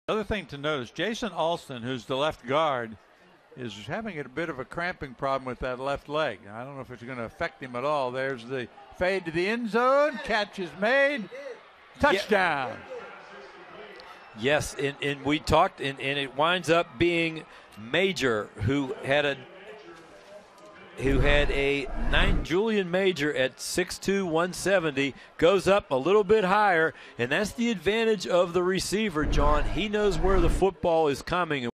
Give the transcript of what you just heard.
Other thing to notice, Jason Alston, who's the left guard, is having a bit of a cramping problem with that left leg. I don't know if it's going to affect him at all. There's the fade to the end zone. Catch is made. Touchdown. Yes, and we talked, and it winds up being Major, who had a Julian Major at 6'2", 170, goes up a little bit higher, and that's the advantage of the receiver, John. He knows where the football is coming.